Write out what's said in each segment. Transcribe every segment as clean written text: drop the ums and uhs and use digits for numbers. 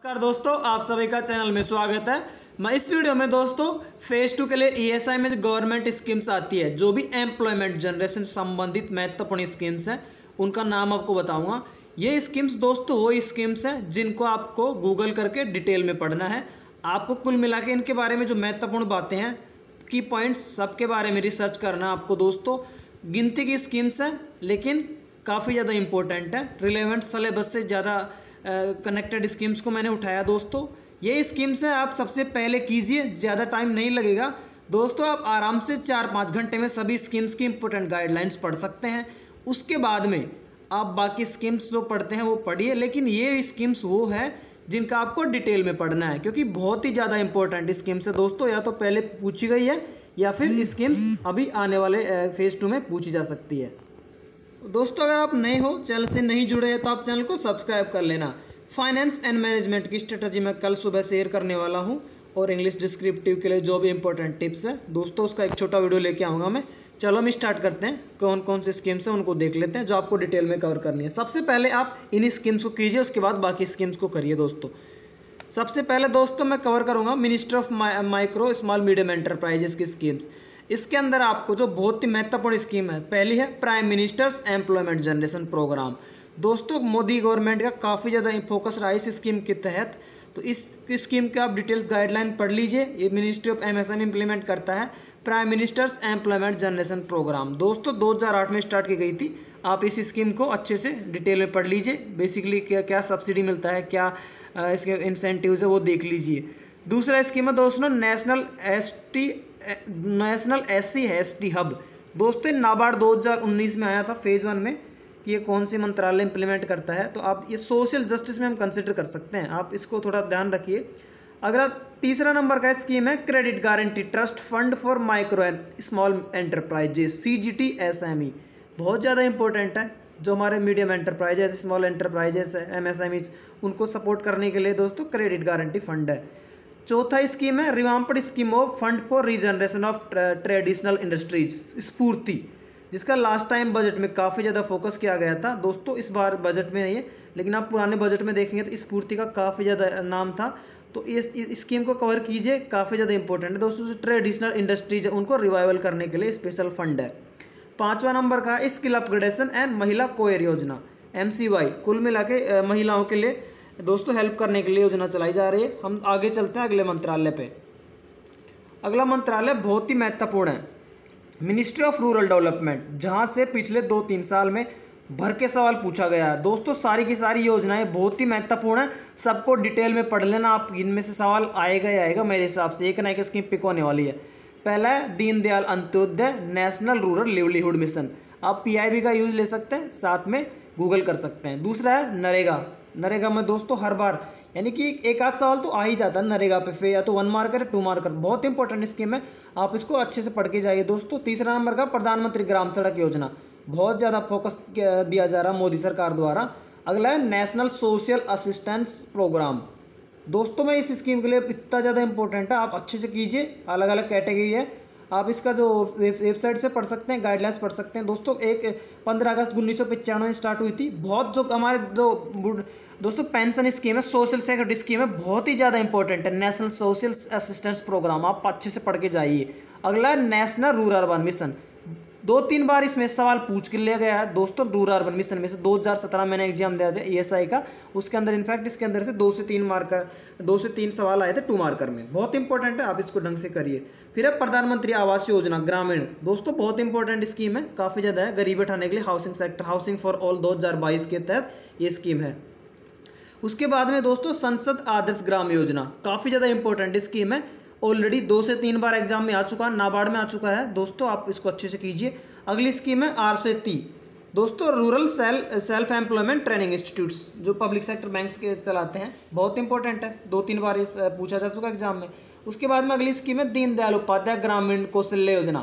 नमस्कार दोस्तों, आप सभी का चैनल में स्वागत है। मैं इस वीडियो में दोस्तों फेज 2 के लिए ईएसआई में जो गवर्नमेंट स्कीम्स आती है, जो भी एम्प्लॉयमेंट जनरेशन संबंधित महत्वपूर्ण स्कीम्स हैं, उनका नाम आपको बताऊंगा। ये स्कीम्स दोस्तों वो स्कीम्स हैं जिनको आपको गूगल करके डिटेल में पढ़ना है। आपको कुल मिला के इनके बारे में जो महत्वपूर्ण बातें हैं, की पॉइंट्स, सबके बारे में रिसर्च करना है आपको दोस्तों। गिनती की स्कीम्स हैं लेकिन काफ़ी ज़्यादा इंपॉर्टेंट है। रिलेवेंट सिलेबस से ज़्यादा कनेक्टेड स्कीम्स को मैंने उठाया दोस्तों। ये स्कीम्स है, आप सबसे पहले कीजिए, ज़्यादा टाइम नहीं लगेगा दोस्तों। आप आराम से 4-5 घंटे में सभी स्कीम्स की इंपॉर्टेंट गाइडलाइंस पढ़ सकते हैं। उसके बाद में आप बाकी स्कीम्स जो पढ़ते हैं वो पढ़िए, लेकिन ये स्कीम्स वो है जिनका आपको डिटेल में पढ़ना है, क्योंकि बहुत ही ज़्यादा इंपॉर्टेंट स्कीम्स है दोस्तों। या तो पहले पूछी गई है या फिर स्कीम्स अभी आने वाले फेज 2 में पूछी जा सकती है दोस्तों। अगर आप नए हो, चैनल से नहीं जुड़े हैं, तो आप चैनल को सब्सक्राइब कर लेना। फाइनेंस एंड मैनेजमेंट की स्ट्रेटजी मैं कल सुबह शेयर करने वाला हूं, और इंग्लिश डिस्क्रिप्टिव के लिए जो भी इंपॉर्टेंट टिप्स है दोस्तों, उसका एक छोटा वीडियो लेके आऊँगा मैं। चलो हम स्टार्ट करते हैं। कौन कौन से स्कीम्स हैं उनको देख लेते हैं जो आपको डिटेल में कवर करनी है। सबसे पहले आप इन स्कीम्स को कीजिए, उसके बाद बाकी स्कीम्स को करिए दोस्तों। सबसे पहले दोस्तों मैं कवर करूँगा minister of micro small medium enterprises की स्कीम्स। इसके अंदर आपको जो बहुत ही महत्वपूर्ण स्कीम है, पहली है prime minister's employment generation programme. दोस्तों मोदी गवर्नमेंट का काफ़ी ज़्यादा फोकस रहा है इस स्कीम के तहत, तो इस स्कीम के आप डिटेल्स गाइडलाइन पढ़ लीजिए। ये मिनिस्ट्री ऑफ एमएसएमई इंप्लीमेंट करता है prime minister's employment generation programme. दोस्तों 2008 में स्टार्ट की गई थी। आप इस स्कीम को अच्छे से डिटेल में पढ़ लीजिए। बेसिकली क्या क्या सब्सिडी मिलता है, क्या इसके इंसेंटिव्स है, वो देख लीजिए। दूसरा स्कीम है दोस्तों नेशनल SC ST हब। दोस्तों नाबार्ड 2019 में आया था फेज़ 1 में कि ये कौन सी मंत्रालय इंप्लीमेंट करता है, तो आप ये सोशल जस्टिस में हम कंसिडर कर सकते हैं। आप इसको थोड़ा ध्यान रखिए। अगला तीसरा नंबर का स्कीम है credit guarantee trust fund for micro and small enterprises CGT SME। बहुत ज़्यादा इंपॉर्टेंट है। जो हमारे मीडियम एंटरप्राइजेस, स्मॉल एंटरप्राइजेस है, MSMEs, उनको सपोर्ट करने के लिए दोस्तों क्रेडिट गारंटी फंड है। चौथा स्कीम है revamped scheme of fund for regeneration of traditional industries SFURTI, जिसका लास्ट टाइम बजट में काफ़ी ज़्यादा फोकस किया गया था दोस्तों। इस बार बजट में नहीं है, लेकिन आप पुराने बजट में देखेंगे तो स्फूर्ति का काफ़ी ज़्यादा नाम था। तो इस स्कीम को कवर कीजिए, काफ़ी ज़्यादा इंपॉर्टेंट है दोस्तों। जो ट्रेडिशनल इंडस्ट्रीज है उनको रिवाइवल करने के लिए स्पेशल फंड है। पाँचवा नंबर का स्किल अपग्रेडेशन एंड महिला कोयर योजना MCY। कुल मिला के महिलाओं के लिए दोस्तों हेल्प करने के लिए योजना चलाई जा रही है। हम आगे चलते हैं अगले मंत्रालय पे। अगला मंत्रालय बहुत ही महत्वपूर्ण है, मिनिस्ट्री ऑफ रूरल डेवलपमेंट, जहां से पिछले 2-3 साल में भर के सवाल पूछा गया है दोस्तों। सारी की सारी योजनाएं बहुत ही महत्वपूर्ण है, सबको डिटेल में पढ़ लेना आप। इनमें से सवाल आएगा ही आएगा मेरे हिसाब से, एक ना एक स्कीम पिक होने वाली है। पहला है Deendayal Antyodaya national rural livelihood mission. आप PIB का यूज ले सकते हैं, साथ में गूगल कर सकते हैं। दूसरा है नरेगा में दोस्तों हर बार यानी कि एक आध सवाल तो आ ही जाता है नरेगा पे, या तो 1 मार्कर या 2 मार्कर। बहुत इंपॉर्टेंट स्कीम है, आप इसको अच्छे से पढ़ के जाइए दोस्तों। तीसरा नंबर का प्रधानमंत्री ग्राम सड़क योजना, बहुत ज़्यादा फोकस दिया जा रहा है मोदी सरकार द्वारा। अगला है नेशनल सोशल असिस्टेंस प्रोग्राम। दोस्तों मैं इस स्कीम के लिए इतना ज़्यादा इंपॉर्टेंट है, आप अच्छे से कीजिए। अलग अलग कैटेगरी है, आप इसका जो वेबसाइट से पढ़ सकते हैं, गाइडलाइंस पढ़ सकते हैं दोस्तों। 15 अगस्त 1995 में स्टार्ट हुई थी। बहुत जो हमारे जो दोस्तों पेंशन स्कीम है, सोशल सिक्योरिटी स्कीम है, बहुत ही ज़्यादा इंपॉर्टेंट है। नेशनल सोशल असिस्टेंस प्रोग्राम आप अच्छे से पढ़ के जाइए। अगला नेशनल रूरल अर्बन मिशन, 2-3 बार इसमें सवाल पूछ के लिया गया है दोस्तों। रूरल अर्बन मिशन में से 2017 मैंने एग्जाम दिया था ESI का, उसके अंदर इनफैक्ट इसके अंदर से 2 से 3 सवाल आए थे 2 मार्कर में। बहुत इंपॉर्टेंट है, आप इसको ढंग से करिए। फिर है प्रधानमंत्री आवास योजना ग्रामीण। दोस्तों बहुत इंपॉर्टेंट स्कीम है, काफ़ी ज़्यादा है। गरीबी हटाने के लिए housing sector, housing for all 2022 के तहत ये स्कीम है। उसके बाद में दोस्तों संसद आदर्श ग्राम योजना, काफ़ी ज़्यादा इंपॉर्टेंट स्कीम है। ऑलरेडी 2 से 3 बार एग्जाम में आ चुका है, नाबार्ड में आ चुका है दोस्तों, आप इसको अच्छे से कीजिए। अगली स्कीम है R से T दोस्तों, rural self employment training institutes, जो पब्लिक सेक्टर बैंक्स के चलाते हैं। बहुत इंपॉर्टेंट है, 2-3 बार इस पूछा जा चुका एग्जाम में। उसके बाद में अगली स्कीम है दीनदयाल उपाध्याय ग्रामीण कौशल्य योजना,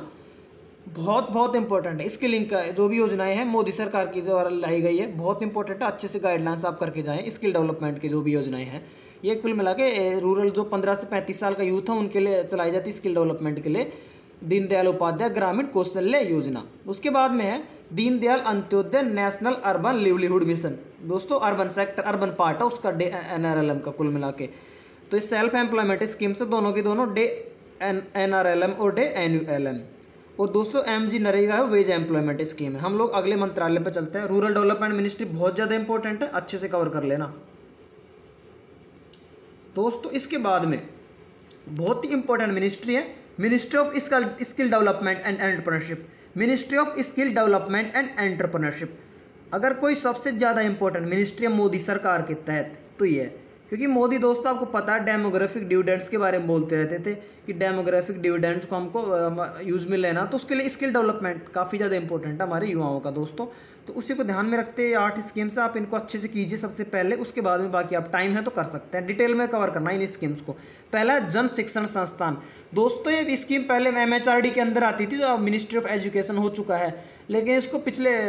बहुत इंपॉर्टेंट है। इसके लिंक जो भी योजनाएं हैं मोदी सरकार की द्वारा लाई गई है, बहुत इंपॉर्टेंट है। अच्छे से गाइडलाइंस आप करके जाएं। स्किल डेवलपमेंट की जो भी योजनाएं हैं, ये कुल मिला के रूरल जो 15 से 35 साल का यूथ है उनके लिए चलाई जाती है, स्किल डेवलपमेंट के लिए। दीनदयाल उपाध्याय ग्रामीण कौशल्य योजना। उसके बाद में है Deendayal Antyodaya national urban livelihood mission. दोस्तों अर्बन सेक्टर, अर्बन पार्ट है उसका डे NRLM का कुल मिला के। तो इस सेल्फ एम्प्लॉयमेंट स्कीम से दोनों की दोनों डे NRLM और डे NULM। और दोस्तों MG नरेगा है, वेज एम्प्लॉयमेंट स्कीम है। हम लोग अगले मंत्रालय पर चलते हैं। रूरल डेवलपमेंट मिनिस्ट्री बहुत ज़्यादा इंपॉर्टेंट है, अच्छे से कवर कर लेना दोस्तों। इसके बाद में बहुत ही इंपॉर्टेंट मिनिस्ट्री है ministry of skill development and entrepreneurship. Ministry of skill development and entrepreneurship अगर कोई सबसे ज़्यादा इंपॉर्टेंट मिनिस्ट्री है मोदी सरकार के तहत तो ये है, क्योंकि मोदी दोस्तों आपको पता है डेमोग्राफिक डिविडेंड्स के बारे में बोलते रहते थे कि डेमोग्राफिक डिविडेंड्स को हमको यूज़ में लेना, तो उसके लिए स्किल डेवलपमेंट काफ़ी ज़्यादा इंपॉर्टेंट है हमारे युवाओं का दोस्तों। तो उसी को ध्यान में रखते हैं 8 स्कीम्स आप इनको अच्छे से कीजिए सबसे पहले, उसके बाद में बाकी आप टाइम है तो कर सकते हैं। डिटेल में कवर करना इन स्कीम्स को। पहला जन शिक्षण संस्थान दोस्तों, ये स्कीम पहले MHRD के अंदर आती थी जो अब मिनिस्ट्री ऑफ एजुकेशन हो चुका है, लेकिन इसको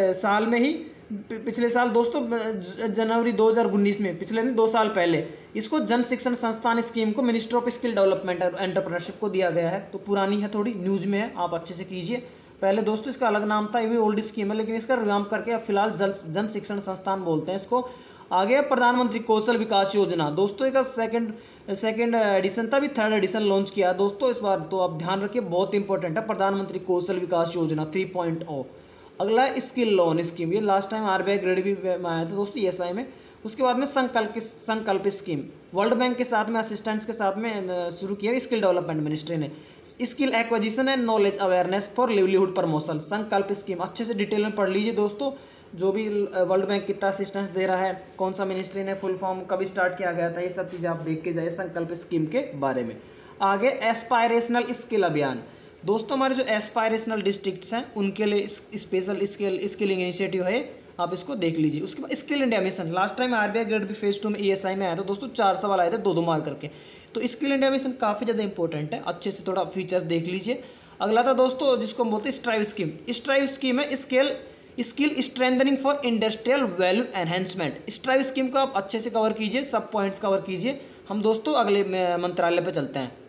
पिछले साल दोस्तों जनवरी 2019 में, पिछले नहीं 2 साल पहले इसको जन शिक्षण संस्थान स्कीम को मिनिस्ट्री ऑफ स्किल डेवलपमेंट और एंटरप्रेन्योरशिप को दिया गया है। तो पुरानी है थोड़ी, न्यूज़ में है, आप अच्छे से कीजिए। पहले दोस्तों इसका अलग नाम था, ये भी ओल्ड स्कीम है, लेकिन इसका रिवाम्प करके अब फिलहाल जन शिक्षण संस्थान बोलते हैं इसको। आगे प्रधानमंत्री कौशल विकास योजना दोस्तों, इसका सेकंड एडिशन था, अभी 3rd एडिशन लॉन्च किया दोस्तों इस बार, तो आप ध्यान रखिए बहुत इंपॉर्टेंट है प्रधानमंत्री कौशल विकास योजना 3.0। अगला स्किल लोन स्कीम, ये लास्ट टाइम RBI ग्रेड भी में आया था दोस्तों ESI में। उसके बाद में संकल्प स्कीम वर्ल्ड बैंक के साथ में असिस्टेंट्स के साथ में शुरू किया स्किल डेवलपमेंट मिनिस्ट्री ने। Skill acquisition and knowledge awareness for livelihood promotion Sankalp scheme, अच्छे से डिटेल में पढ़ लीजिए दोस्तों। जो भी वर्ल्ड बैंक कितना असिस्टेंस दे रहा है, कौन सा मिनिस्ट्री ने, फुल फॉर्म कभी स्टार्ट किया गया था, ये सब चीज़ें आप देख के जाइए संकल्प स्कीम के बारे में। आगे एस्पायरेशनल स्किल अभियान दोस्तों, हमारे जो एस्पायरेशनल डिस्ट्रिक्ट्स हैं उनके लिए स्पेशल स्किलिंग इनिशिएटिव है, आप इसको देख लीजिए। उसके बाद skill India mission, last time RBI grade भी फेज 2 में ESI में आया था दोस्तों, 4 सवाल आए थे 2-2 मार्क करके। तो स्किल इंडिया मिशन काफ़ी ज़्यादा इंपॉर्टेंट है, अच्छे से थोड़ा फीचर्स देख लीजिए। अगला था दोस्तों जिसको हम बोलते हैं स्ट्राइव स्कीम। स्ट्राइव स्कीम है skill strengthening for industrial value enhancement. Strive scheme को आप अच्छे से कवर कीजिए, सब पॉइंट्स कवर कीजिए। हम दोस्तों अगले मंत्रालय पर चलते हैं।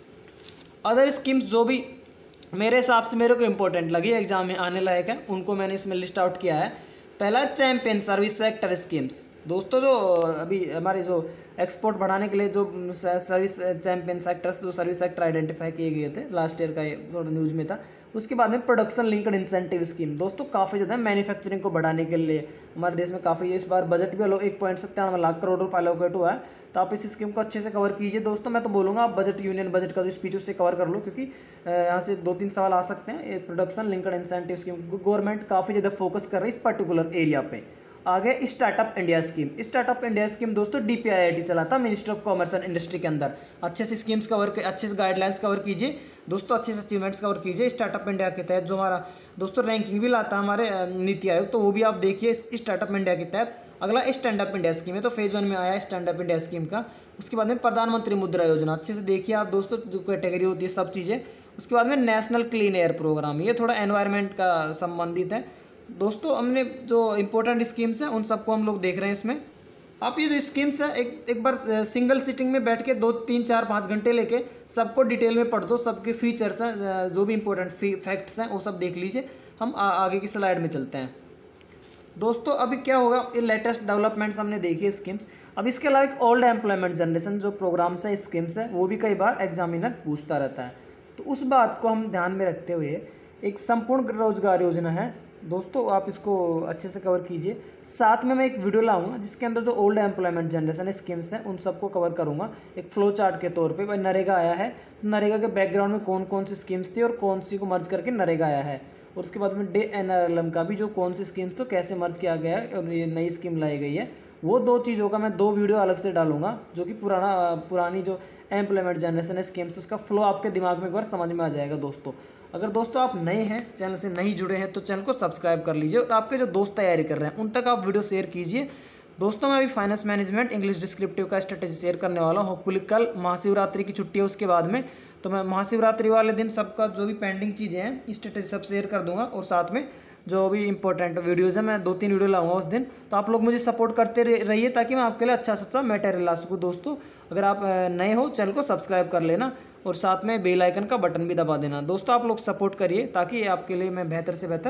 अदर स्कीम्स जो भी मेरे हिसाब से मेरे को इंपॉर्टेंट लगी, एग्जाम में आने लायक है, उनको मैंने इसमें लिस्ट आउट किया है। पहला चैंपियन सर्विस सेक्टर स्कीम्स दोस्तों, जो अभी हमारे जो एक्सपोर्ट बढ़ाने के लिए जो सर्विस चैंपियन सेक्टर्स जो सर्विस सेक्टर आइडेंटिफाई किए गए थे लास्ट ईयर का, ये थोड़ा न्यूज़ में था। उसके बाद में प्रोडक्शन लिंक्ड इंसेंटिव स्कीम दोस्तों, काफ़ी ज़्यादा मैन्युफैक्चरिंग को बढ़ाने के लिए हमारे देश में काफ़ी, इस बार बजट भी 1.97 लाख करोड़ रुपये एलोकेट हुआ है। तो आप इस स्कीम को अच्छे से कवर कीजिए दोस्तों। मैं तो बोलूँगा आप यूनियन बजट का जो स्पीच उससे कवर कर लो, क्योंकि यहाँ से 2-3 सवाल आ सकते हैं। Production linked incentive scheme government काफ़ी ज़्यादा फोकस कर रही है इस पर्टिकुलर एरिया पे। आगे startup India scheme. Startup India scheme दोस्तों DPIIT चलाता ministry of commerce and industry के अंदर। अच्छे से स्कीम्स कवर, अच्छे से गाइडलाइंस कवर कीजिए दोस्तों, अच्छे से अचीवमेंट्स कवर कीजिए। स्टार्टअप इंडिया के तहत जो हमारा दोस्तों रैंकिंग भी लाता है हमारे नीति आयोग, तो वो भी आप देखिए स्टार्टअप इंडिया के तहत। अगला स्टैंड अप इंडिया स्कीम है, तो फेज 1 में आया स्टैंड अप इंडिया स्कीम का। उसके बाद में प्रधानमंत्री मुद्रा योजना, अच्छे से देखिए आप दोस्तों, जो कैटेगरी होती है सब चीज़ें। उसके बाद में नेशनल क्लीन एयर प्रोग्राम, ये थोड़ा एनवायरनमेंट का संबंधित है दोस्तों। हमने जो इंपॉर्टेंट स्कीम्स हैं उन सबको हम लोग देख रहे हैं इसमें। आप ये जो स्कीम्स है एक बार सिंगल सीटिंग में बैठ के 2-3-4-5 घंटे लेके सबको डिटेल में पढ़ दो, सबके फीचर्स हैं, जो भी इंपॉर्टेंट फैक्ट्स हैं वो सब देख लीजिए। हम आगे की स्लाइड में चलते हैं दोस्तों। अभी क्या होगा, ये लेटेस्ट डेवलपमेंट्स हमने देखी स्कीम्स। अब इसके अलावा एक ओल्ड एम्प्लॉयमेंट जनरेशन जो प्रोग्राम्स है, स्कीम्स है, वो भी कई बार एग्जामिनर पूछता रहता है। तो उस बात को हम ध्यान में रखते हुए एक संपूर्ण रोजगार योजना है दोस्तों, आप इसको अच्छे से कवर कीजिए। साथ में मैं एक वीडियो लाऊंगा जिसके अंदर जो ओल्ड एम्प्लॉयमेंट जनरेशन स्कीम्स हैं उन सबको कवर करूंगा एक फ्लो चार्ट के तौर पे। भाई नरेगा आया है, तो नरेगा के बैकग्राउंड में कौन कौन सी स्कीम्स थी और कौन सी को मर्ज करके नरेगा आया है। और उसके बाद में डे NRLM का भी जो कौन सी स्कीम्स तो कैसे मर्ज किया गया है और ये नई स्कीम लाई गई है, वो 2 चीज़ों का मैं 2 वीडियो अलग से डालूंगा, जो कि पुरानी जो एम्प्लॉयमेंट जनरेशन स्कीम्स उसका फ्लो आपके दिमाग में एक बार समझ में आ जाएगा दोस्तों। अगर दोस्तों आप नए हैं, चैनल से नहीं जुड़े हैं, तो चैनल को सब्सक्राइब कर लीजिए और आपके जो दोस्त तैयारी कर रहे हैं उन तक आप वीडियो शेयर कीजिए दोस्तों। मैं अभी फाइनेंस मैनेजमेंट इंग्लिश डिस्क्रिप्टिव का स्ट्रेटेजी शेयर करने वाला हूँ। होपफुली कल महाशिवरात्रि की छुट्टी है, उसके बाद में तो मैं महाशिवरात्रि वाले दिन सबका जो भी पेंडिंग चीज़ें हैं स्ट्रेटेजी सब शेयर कर दूंगा, और साथ में जो भी इंपॉर्टेंट वीडियोज़ हैं मैं 2-3 वीडियो लाऊंगा उस दिन। तो आप लोग मुझे सपोर्ट करते रहिए ताकि मैं आपके लिए अच्छा मटेरियल ला सकूँ दोस्तों। अगर आप नए हो चैनल को सब्सक्राइब कर लेना और साथ में बेल आइकन का बटन भी दबा देना दोस्तों। आप लोग सपोर्ट करिए ताकि आपके लिए मैं बेहतर से बेहतर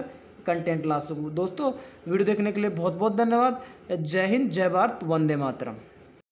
कंटेंट ला सकूँ। दोस्तों वीडियो देखने के लिए बहुत बहुत धन्यवाद। जय हिंद, जय भारत, वंदे मातरम।